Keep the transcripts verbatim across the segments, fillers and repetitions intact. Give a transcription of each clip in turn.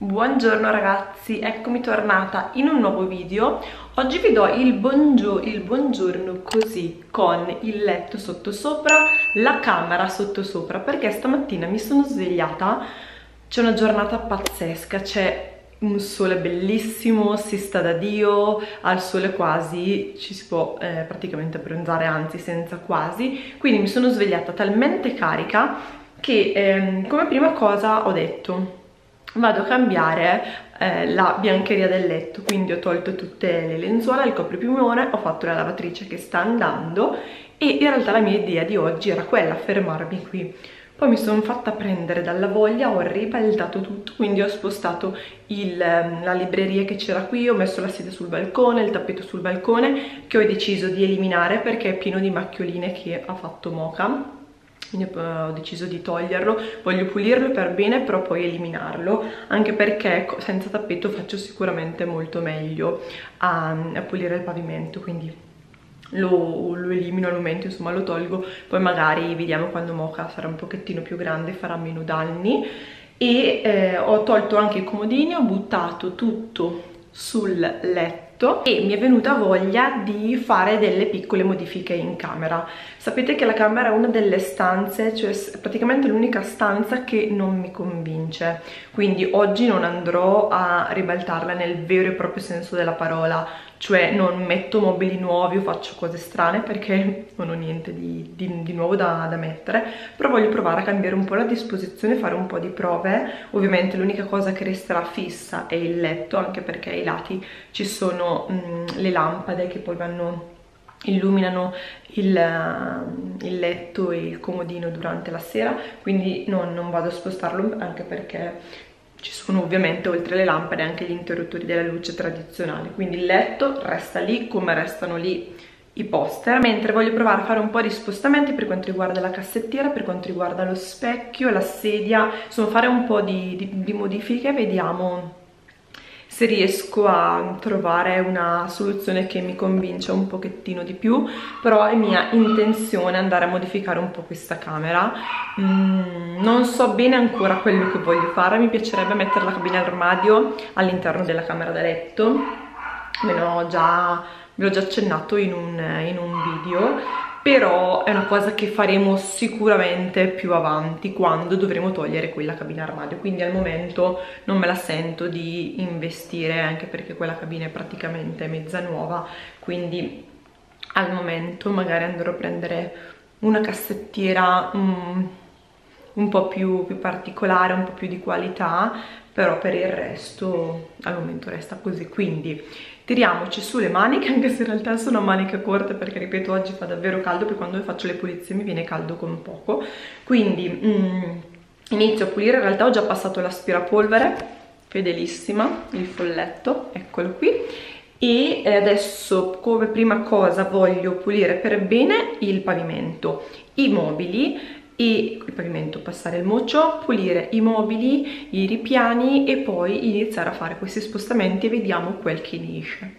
Buongiorno ragazzi, eccomi tornata in un nuovo video. Oggi vi do il, buongio il buongiorno così, con il letto sottosopra, la camera sottosopra, perché stamattina mi sono svegliata, c'è una giornata pazzesca, c'è un sole bellissimo, si sta da Dio, al sole quasi, ci si può eh, praticamente abbronzare, anzi senza quasi, quindi mi sono svegliata talmente carica che ehm, come prima cosa ho detto vado a cambiare eh, la biancheria del letto, quindi ho tolto tutte le lenzuola, il copripiumone, ho fatto la lavatrice che sta andando e in realtà la mia idea di oggi era quella, fermarmi qui. Poi mi sono fatta prendere dalla voglia, ho ribaltato tutto, quindi ho spostato il, la libreria che c'era qui, ho messo la sedia sul balcone, il tappeto sul balcone, che ho deciso di eliminare perché è pieno di macchioline che ha fatto Mocha. Quindi ho deciso di toglierlo, voglio pulirlo per bene, però poi eliminarlo, anche perché senza tappeto faccio sicuramente molto meglio a, a pulire il pavimento, quindi lo, lo elimino al momento, insomma lo tolgo, poi magari vediamo quando Mocha sarà un pochettino più grande, farà meno danni. E eh, ho tolto anche i comodini, ho buttato tutto sul letto e mi è venuta voglia di fare delle piccole modifiche in camera. Sapete che la camera è una delle stanze, cioè praticamente l'unica stanza che non mi convince, quindi oggi non andrò a ribaltarla nel vero e proprio senso della parola, cioè non metto mobili nuovi o faccio cose strane perché non ho niente di, di, di nuovo da, da mettere, però voglio provare a cambiare un po' la disposizione, fare un po' di prove. Ovviamente l'unica cosa che resterà fissa è il letto, anche perché ai lati ci sono mh, le lampade che poi vanno illuminano il, uh, il letto e il comodino durante la sera, quindi non, non vado a spostarlo, anche perché ci sono ovviamente oltre le lampade anche gli interruttori della luce tradizionali, quindi il letto resta lì come restano lì i poster, mentre voglio provare a fare un po' di spostamenti per quanto riguarda la cassettiera, per quanto riguarda lo specchio, la sedia, insomma fare un po' di, di, di modifiche. Vediamo se riesco a trovare una soluzione che mi convince un pochettino di più, però è mia intenzione andare a modificare un po' questa camera. Mm, non so bene ancora quello che voglio fare, mi piacerebbe mettere la cabina armadio all'interno della camera da letto, me l'ho già, ve l'ho già accennato in un, in un video, però è una cosa che faremo sicuramente più avanti quando dovremo togliere quella cabina armadio, quindi al momento non me la sento di investire, anche perché quella cabina è praticamente mezza nuova, quindi al momento magari andrò a prendere una cassettiera um, un po' più, più particolare, un po' più di qualità, però per il resto al momento resta così. Quindi tiriamoci su le maniche, anche se in realtà sono maniche corte perché, ripeto, oggi fa davvero caldo, perché quando faccio le pulizie mi viene caldo con poco, quindi mm, inizio a pulire. In realtà ho già passato l'aspirapolvere, fedelissima, il folletto, eccolo qui, e adesso come prima cosa voglio pulire per bene il pavimento, i mobili e il pavimento, passare il mocio, pulire i mobili, i ripiani e poi iniziare a fare questi spostamenti e vediamo quel che ne esce.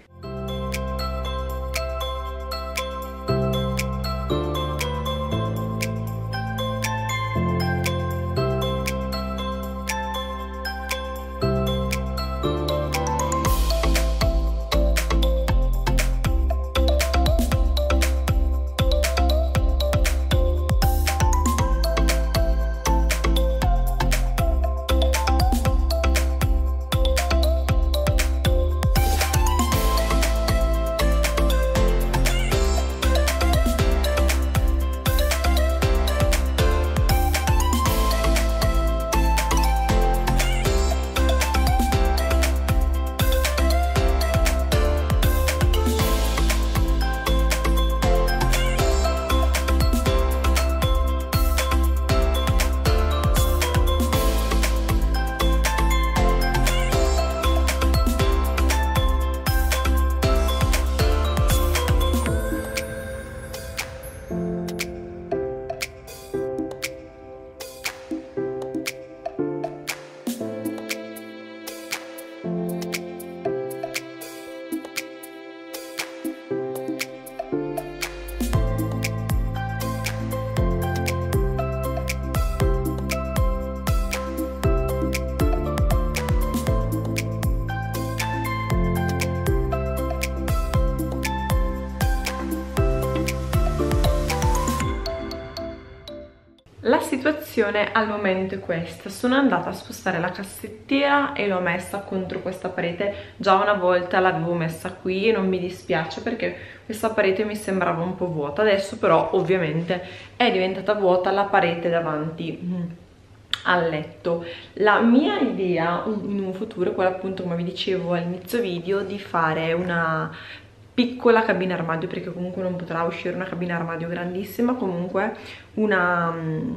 soluzione al momento è questa. Sono andata a spostare la cassettiera e l'ho messa contro questa parete. Già una volta l'avevo messa qui e non mi dispiace perché questa parete mi sembrava un po' vuota. Adesso però ovviamente è diventata vuota la parete davanti al letto. La mia idea in un futuro è quella, appunto, come vi dicevo all'inizio video, di fare una piccola cabina armadio, perché comunque non potrà uscire una cabina armadio grandissima, comunque una,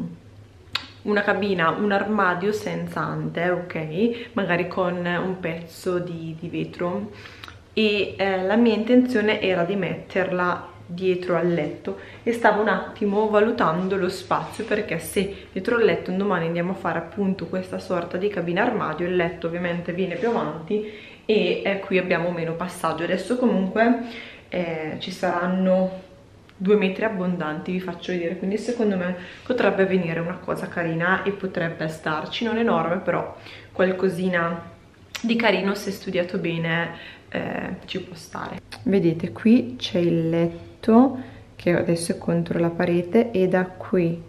una cabina, un armadio senza ante, ok? Magari con un pezzo di, di vetro, e eh, la mia intenzione era di metterla dietro al letto e stavo un attimo valutando lo spazio, perché se dietro al letto un domani andiamo a fare appunto questa sorta di cabina armadio, il letto ovviamente viene più avanti e eh, qui abbiamo meno passaggio. Adesso comunque eh, ci saranno due metri abbondanti, vi faccio vedere, quindi secondo me potrebbe venire una cosa carina e potrebbe starci, non enorme però qualcosina di carino, se studiato bene eh, ci può stare. Vedete, qui c'è il letto che adesso è contro la parete e da qui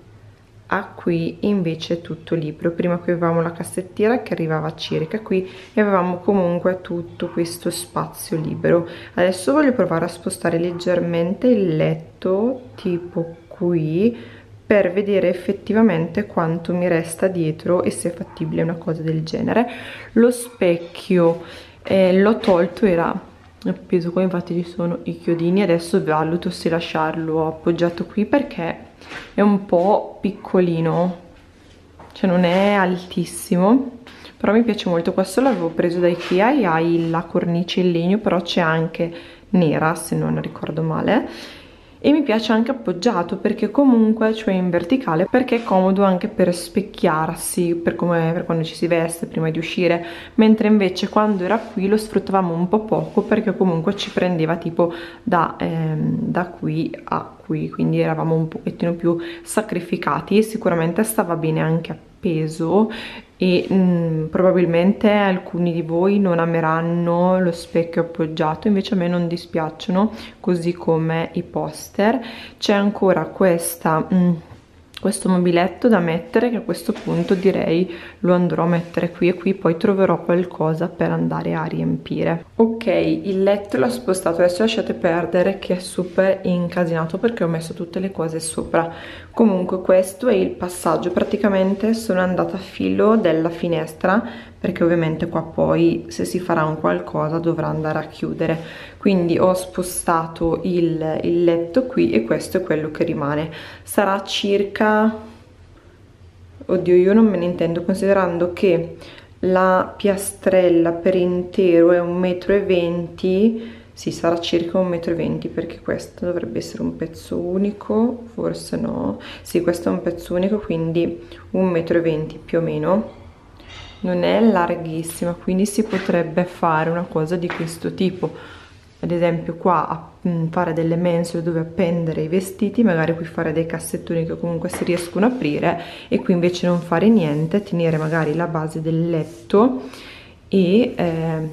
a qui invece è tutto libero. Prima qui avevamo la cassettiera che arrivava circa qui e avevamo comunque tutto questo spazio libero. Adesso voglio provare a spostare leggermente il letto tipo qui per vedere effettivamente quanto mi resta dietro e se è fattibile una cosa del genere. Lo specchio eh, l'ho tolto, era appeso qua, infatti ci sono i chiodini. Adesso valuto se lasciarlo appoggiato qui perché è un po' piccolino, cioè non è altissimo, però mi piace molto. Questo l'avevo preso da Ikea e ha la cornice in legno, però c'è anche nera se non ricordo male, e mi piace anche appoggiato perché comunque, cioè in verticale, perché è comodo anche per specchiarsi, per, come, per quando ci si veste prima di uscire, mentre invece quando era qui lo sfruttavamo un po' poco perché comunque ci prendeva tipo da, ehm, da qui a qui, quindi eravamo un pochettino più sacrificati. E sicuramente stava bene anche appeso e mh, probabilmente alcuni di voi non ameranno lo specchio appoggiato, invece a me non dispiacciono, così come i poster. C'è ancora questa mh, questo mobiletto da mettere, che a questo punto direi lo andrò a mettere qui, e qui poi troverò qualcosa per andare a riempire. Ok, il letto l'ho spostato, adesso lasciate perdere che è super incasinato perché ho messo tutte le cose sopra. Comunque questo è il passaggio, praticamente sono andata a filo della finestra perché ovviamente qua poi se si farà un qualcosa dovrà andare a chiudere, quindi ho spostato il, il letto qui e questo è quello che rimane. Sarà circa, oddio io non me ne intendo, considerando che la piastrella per intero è un metro e venti, sì, sarà circa un metro e venti, perché questo dovrebbe essere un pezzo unico, forse no, sì, questo è un pezzo unico, quindi un metro e venti più o meno. Non è larghissima, quindi si potrebbe fare una cosa di questo tipo, ad esempio qua a fare delle mensole dove appendere i vestiti, magari qui fare dei cassettoni che comunque si riescono a aprire, e qui invece non fare niente, tenere magari la base del letto e, eh,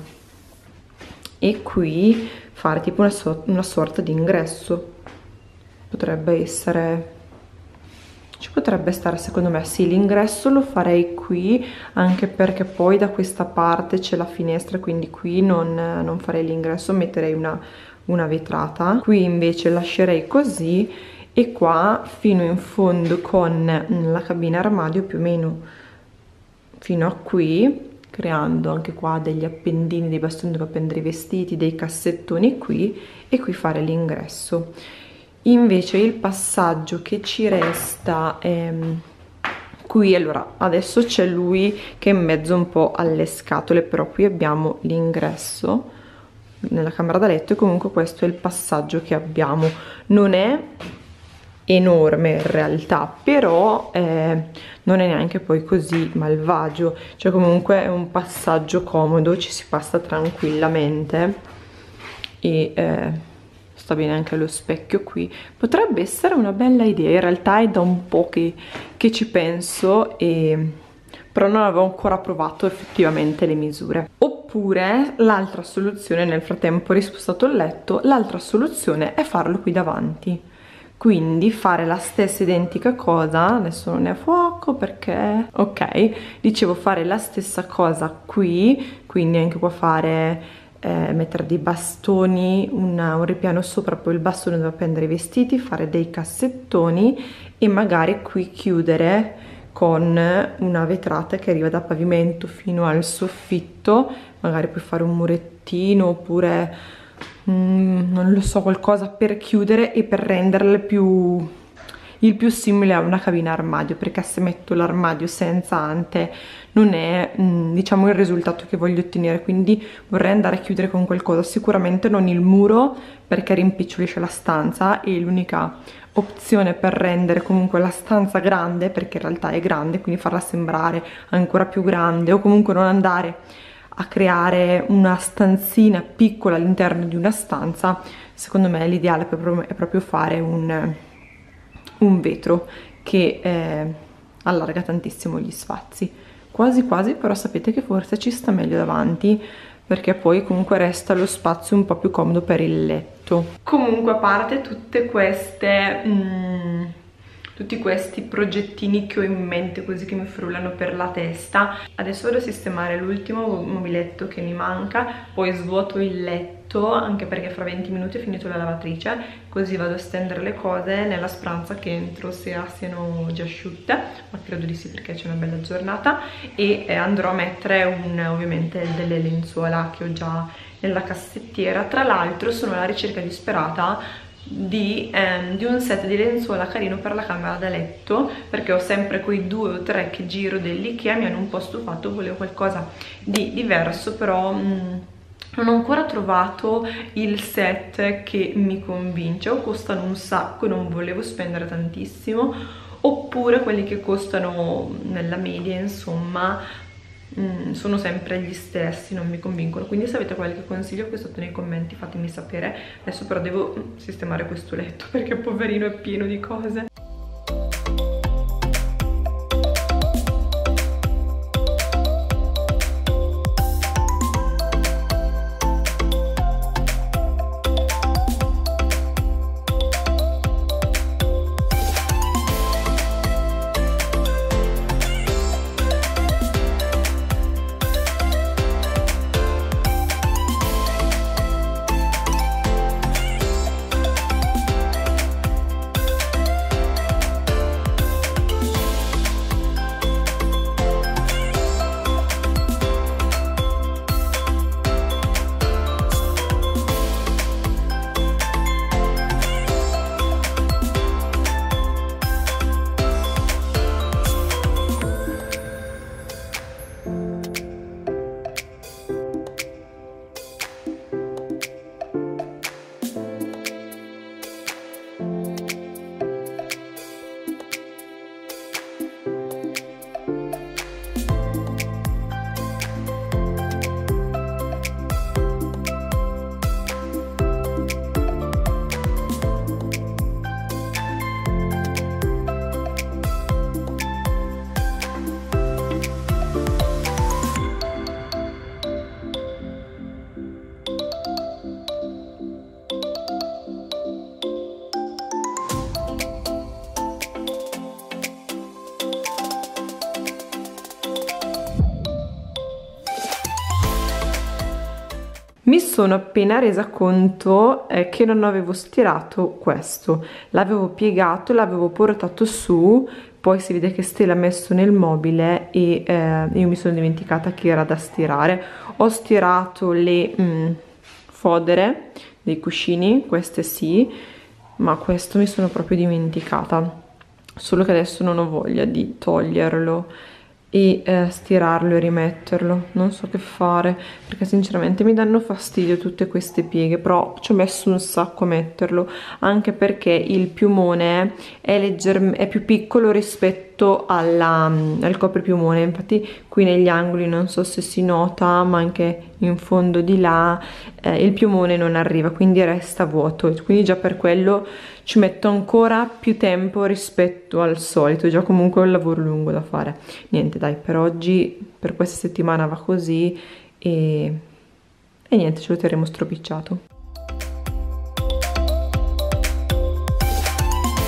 e qui fare tipo una, so una sorta di ingresso. Potrebbe essere, ci potrebbe stare secondo me. Sì, l'ingresso lo farei qui, anche perché poi da questa parte c'è la finestra, quindi qui non, non farei l'ingresso, metterei una, una vetrata. Qui invece lascerei così, e qua fino in fondo con la cabina armadio più o meno fino a qui, creando anche qua degli appendini, dei bastoni dove appendere i vestiti, dei cassettoni qui, e qui fare l'ingresso. Invece il passaggio che ci resta è qui. Allora adesso c'è lui che è in mezzo un po' alle scatole, però qui abbiamo l'ingresso nella camera da letto, e comunque questo è il passaggio che abbiamo. Non è enorme in realtà, però eh, non è neanche poi così malvagio, cioè comunque è un passaggio comodo, ci si passa tranquillamente, e eh, sta bene anche lo specchio qui. Potrebbe essere una bella idea, in realtà è da un po' che, che ci penso, e però non avevo ancora provato effettivamente le misure. Oppure l'altra soluzione, nel frattempo ho rispostato il letto, l'altra soluzione è farlo qui davanti. quindi fare la stessa identica cosa. Adesso non è a fuoco perché ok, dicevo fare la stessa cosa qui, quindi anche qua fare eh, mettere dei bastoni, una, un ripiano sopra, poi il bastone dove appendere i vestiti, fare dei cassettoni e magari qui chiudere con una vetrata che arriva da pavimento fino al soffitto, magari puoi fare un murettino oppure mm, non lo so, qualcosa per chiudere e per renderle più il più simile a una cabina armadio, perché se metto l'armadio senza ante non è mm, diciamo il risultato che voglio ottenere, quindi vorrei andare a chiudere con qualcosa, sicuramente non il muro perché rimpicciolisce la stanza, e l'unica opzione per rendere comunque la stanza grande, perché in realtà è grande, quindi farla sembrare ancora più grande, o comunque non andare a creare una stanzina piccola all'interno di una stanza, secondo me l'ideale è proprio fare un, un vetro che eh, allarga tantissimo gli spazi. Quasi quasi però sapete che forse ci sta meglio davanti, perché poi comunque resta lo spazio un po' più comodo per il letto. Comunque, a parte tutte queste mm, tutti questi progettini che ho in mente, così che mi frullano per la testa, adesso vado a sistemare l'ultimo mobiletto che mi manca, poi svuoto il letto, anche perché fra venti minuti ho finito la lavatrice, così vado a stendere le cose nella speranza che entro sera siano già asciutte, ma credo di sì perché c'è una bella giornata, e eh, andrò a mettere un, ovviamente delle lenzuola che ho già nella cassettiera. Tra l'altro sono alla ricerca disperata Di, ehm, di un set di lenzuola carino per la camera da letto, perché ho sempre quei due o tre che giro dell'Ikea, mi hanno un po' stufato, volevo qualcosa di diverso, però mh, non ho ancora trovato il set che mi convince, o costano un sacco e non volevo spendere tantissimo, oppure quelli che costano nella media, insomma Mm, sono sempre gli stessi, non mi convincono. Quindi se avete qualche consiglio qui sotto nei commenti fatemi sapere. Adesso però devo sistemare questo letto perché poverino è pieno di cose. Mi sono appena resa conto eh, che non avevo stirato questo, l'avevo piegato, l'avevo portato su, poi si vede che Stella l'ha messo nel mobile e eh, io mi sono dimenticata che era da stirare. Ho stirato le mm, fodere dei cuscini, queste sì, ma questo mi sono proprio dimenticata, solo che adesso non ho voglia di toglierlo e eh, stirarlo e rimetterlo, non so che fare perché sinceramente mi danno fastidio tutte queste pieghe, però ci ho messo un sacco a metterlo, anche perché il piumone è, legger- è più piccolo rispetto alla, al copripiumone, infatti qui negli angoli non so se si nota, ma anche in fondo di là eh, il piumone non arriva, quindi resta vuoto, quindi già per quello ci metto ancora più tempo rispetto al solito, già comunque è un lavoro lungo da fare. Niente, dai, per oggi, per questa settimana va così e, e niente, ce lo terremo stropicciato.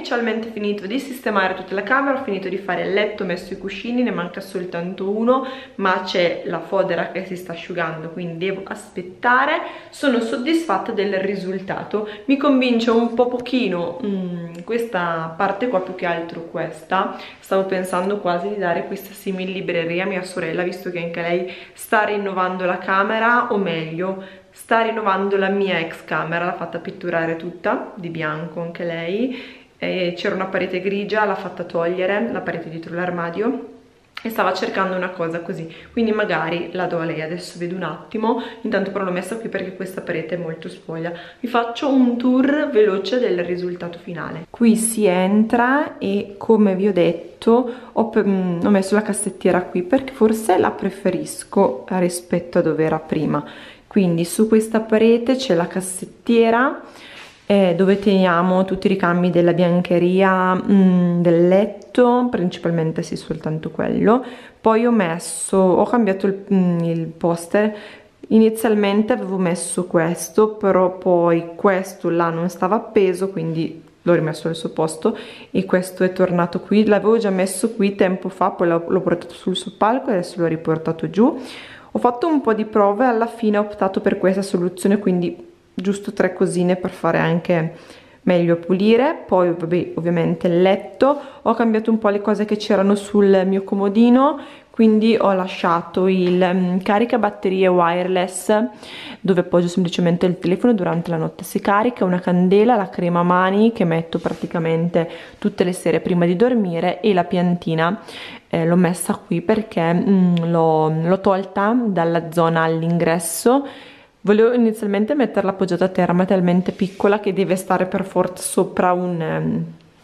ufficialmente finito di sistemare tutta la camera, ho finito di fare il letto, ho messo i cuscini, ne manca soltanto uno, ma c'è la fodera che si sta asciugando, quindi devo aspettare. Sono soddisfatta del risultato, mi convince un po' pochino mm, questa parte qua, più che altro questa. Stavo pensando quasi di dare questa simil libreria a mia sorella, visto che anche lei sta rinnovando la camera, o meglio sta rinnovando la mia ex camera, l'ha fatta pitturare tutta di bianco anche lei, c'era una parete grigia, l'ha fatta togliere, la parete dietro l'armadio, e stava cercando una cosa così, quindi magari la do a lei. Adesso vedo un attimo, intanto però l'ho messa qui perché questa parete è molto spoglia. Vi faccio un tour veloce del risultato finale. Qui si entra e, come vi ho detto, ho, ho messo la cassettiera qui perché forse la preferisco rispetto a dove era prima. Quindi su questa parete c'è la cassettiera eh, dove teniamo tutti i ricambi della biancheria, mh, del letto, principalmente sì, soltanto quello. Poi ho messo, ho cambiato il, mh, il poster. Inizialmente avevo messo questo, però poi questo là non stava appeso, quindi l'ho rimesso al suo posto, e questo è tornato qui. L'avevo già messo qui tempo fa, poi l'ho portato sul suo palco e adesso l'ho riportato giù. Ho fatto un po' di prove, alla fine ho optato per questa soluzione, quindi giusto tre cosine per fare anche meglio a pulire. Poi vabbè, ovviamente il letto, ho cambiato un po' le cose che c'erano sul mio comodino, quindi ho lasciato il um, caricabatterie wireless dove appoggio semplicemente il telefono durante la notte, si carica, una candela, la crema mani che metto praticamente tutte le sere prima di dormire, e la piantina eh, l'ho messa qui perché l'ho tolta dalla zona all'ingresso. Volevo inizialmente metterla appoggiata a terra, ma è talmente piccola che deve stare per forza sopra un, um,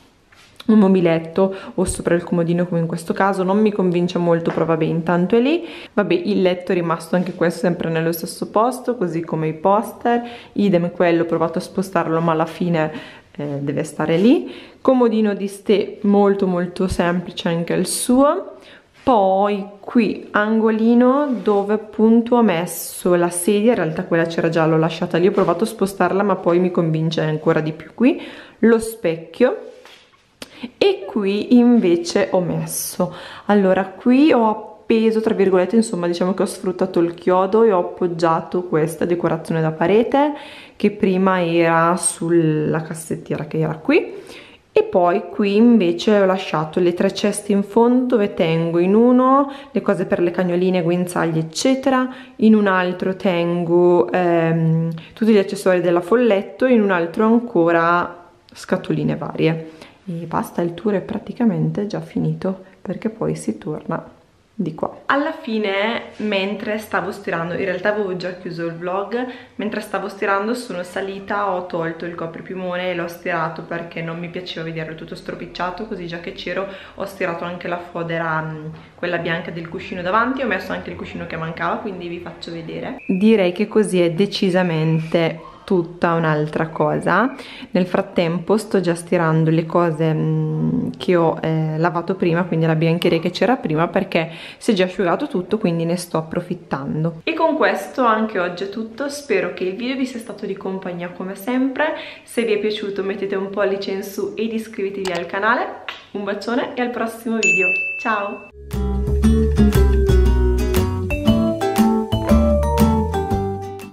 un mobiletto o sopra il comodino, come in questo caso. Non mi convince molto, però vabbè, intanto è lì. Vabbè, il letto è rimasto anche questo sempre nello stesso posto, così come i poster, idem quello, ho provato a spostarlo ma alla fine eh, deve stare lì. Comodino di Ste molto molto semplice anche il suo. Poi qui angolino dove appunto ho messo la sedia, in realtà quella c'era già, l'ho lasciata lì, ho provato a spostarla ma poi mi convince ancora di più. Qui lo specchio, e qui invece ho messo, allora qui ho appeso tra virgolette, insomma diciamo che ho sfruttato il chiodo e ho appoggiato questa decorazione da parete che prima era sulla cassettiera che era qui. E poi qui invece ho lasciato le tre ceste in fondo dove tengo in uno le cose per le cagnoline, guinzagli eccetera, in un altro tengo ehm, tutti gli accessori della folletto, in un altro ancora scatoline varie. E basta, il tour è praticamente già finito perché poi si torna di qua. Alla fine, mentre stavo stirando, in realtà avevo già chiuso il vlog, mentre stavo stirando sono salita, ho tolto il copripiumone e l'ho stirato perché non mi piaceva vederlo tutto stropicciato, così già che c'ero ho stirato anche la fodera, quella bianca del cuscino davanti, ho messo anche il cuscino che mancava, quindi vi faccio vedere. Direi che così è decisamente tutta un'altra cosa. Nel frattempo sto già stirando le cose mh, che ho eh, lavato prima, quindi la biancheria che c'era prima, perché si è già asciugato tutto, quindi ne sto approfittando. E con questo anche oggi è tutto, spero che il video vi sia stato di compagnia come sempre. Se vi è piaciuto mettete un pollice in su ed iscrivetevi al canale. Un bacione e al prossimo video, ciao!